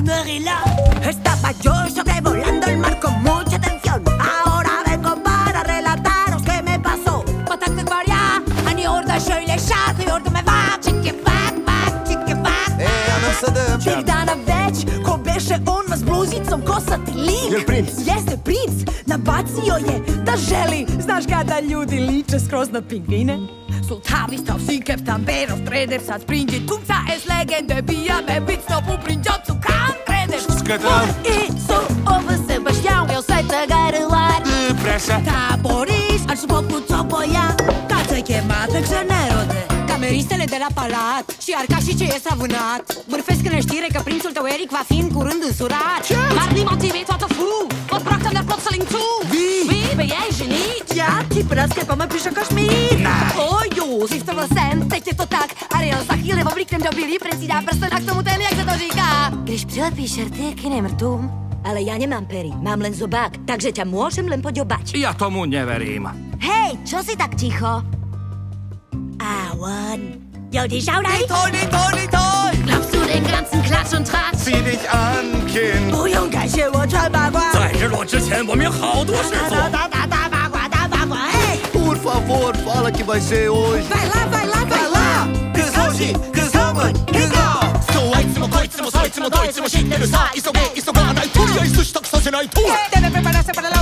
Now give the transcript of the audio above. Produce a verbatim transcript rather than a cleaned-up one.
humor est là. Estaba yo sobrevolando el mar con mucha atención. Ahora vengo para relataros qué me pasó. Bataklık var ya, hani orada şöyle şarkıyordum ve bak. Çiki bak bak, çiki bak. Ej, anamsadım. Tih dana već, ko beše on s bluzicom, ko satelit. Jel princ? Jeste princ, nabacio je da želi. Znaš kada ljudi liče skroz na pingvine? Sultavistov si kaptan Berov treder sad springe. Tumca es legende, bija me bit stop u prinđocu kam kreder. Scuttlebutt. I su ovo Sebastian, eu sai tăgărâlar. Presa. Taboris, ar să cu țopoia. Ca să chemată xenerode. Cameristele de la palat și arcașii ce ies avânat bârfesc în știre că prințul tău Eric va fi în curând însurat. Maar niemand die weet wat er voel. Wat bracht hem daar plotseling toe? Wie? Wie, ben jij geniet? Ja, typen skrev om een pisje kashmir. Oh jo, zifter sen, teď je to tak. Ariel za chvíli oblíknem do bílý princí dá prsten a k tomu ten, jak se to říká. Když přilepíš rty nemrtům, ale ja nemám pery, mám len zobák, takže ťa môžem len poďobať. Ja tomu neverím. Hej, čo si tak ticho? Auen. Jo, die schau da. Toni, Toni, Toni! Glaubst du den ganzen Klatsch und Tratsch? Zieh dich an, Kind! 不用感谢我穿八卦。 在日落之前，我们有好多事做。 打打打八卦，打八卦，嘿！ Por favor, fala que vai ser hoje. Vai lá, vai lá, vai lá! Cause hoje, cause someone, here go! そうあいつもこいつもそいつもどいつも知ってるさ急げ急がないとりあえず支度させないと Debe prepararse para la